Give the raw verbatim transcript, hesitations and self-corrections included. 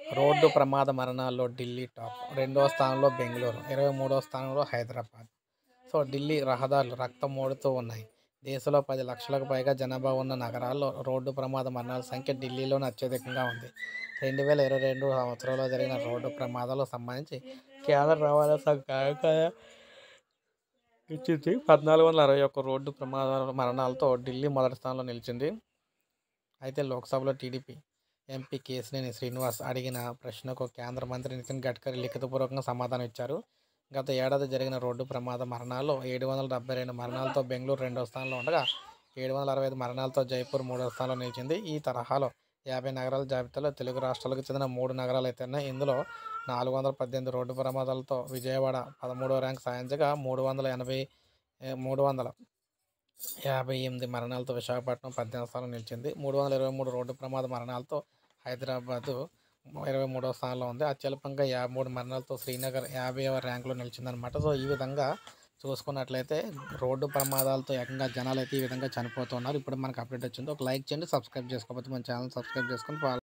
Road ప్రమాద మరణాల్లో Delhi top. రెండో స్థానంలో బెంగుళూరు. ఇరవై మూడో స్థానంలో హైదరాబాద్. సో, ఢిల్లీ రహదారులు రక్తమోడుతూ ఉన్నాయి. దేశంలో పది లక్షలకు పైగా జనాభా ఉన్న నగరాల్లో రోడ్డు ప్రమాద మరణాల సంఖ్య ఢిల్లీలోనే అత్యధికంగా ఉంది. రెండు వేల ఇరవై రెండు సంవత్సరంలో జరిగిన రోడ్డు ప్రమాదాలకు సంబంధించి కేంద్ర రవాణా శాఖ గణాంకాలు ఇచ్చింది. పద్నాలుగు వందల అరవై ఒక్క రోడ్డు ప్రమాదాల మరణాలతో ఢిల్లీ మొదటి స్థానంలో నిలిచింది. అయితే లోక్సభలో టీడీపీ ఎంపీ కేశినేని శ్రీనివాస్ అడిగిన ప్రశ్నకు కేంద్ర మంత్రి నితిన్ గడ్కరీ లిఖితపూర్వకంగా సమాధానం ఇచ్చారు. గత ఏడాది జరిగిన రోడ్డు ప్రమాద మరణాల్లో ఏడు వందల డెబ్బై రెండు మరణాలతో బెంగళూరు రెండో స్థానంలో ఉండగా, ఏడు వందల అరవై ఐదు మరణాలతో జైపూర్ మూడో స్థానంలో నిలిచింది. ఈ తరహాలో యాభై నగరాల జాబితాలో తెలుగు రాష్ట్రాలకు చెందిన మూడు నగరాలు అయితే ఉన్నాయి. ఇందులో నాలుగు వందల పద్దెనిమిది రోడ్డు ప్రమాదాలతో విజయవాడ పదమూడవ ర్యాంక్ సాధించగా, మూడు వందల ఎనభై మూడు వందల యాభై ఎనిమిది మరణాలతో విశాఖపట్నం పద్దెనిమిది స్థానంలో నిలిచింది. మూడు వందల ఇరవై మూడు రోడ్డు ప్రమాద మరణాలతో హైదరాబాదు ఇరవై మూడవ స్థానంలో ఉంది. అత్యల్పంగా యాభై మూడు మరణాలతో శ్రీనగర్ యాభైవ ర్యాంకులో నిలిచిందనమాట. సో, ఈ విధంగా చూసుకున్నట్లయితే రోడ్డు ప్రమాదాలతో ఏకంగా జనాలు అయితే ఈ విధంగా చనిపోతున్నారు. ఇప్పుడు మనకు అప్డేట్ వచ్చింది. ఒక లైక్ చేయండి, సబ్స్క్రైబ్ చేసుకోకపోతే మన ఛానల్ సబ్స్క్రైబ్ చేసుకొని ఫాలో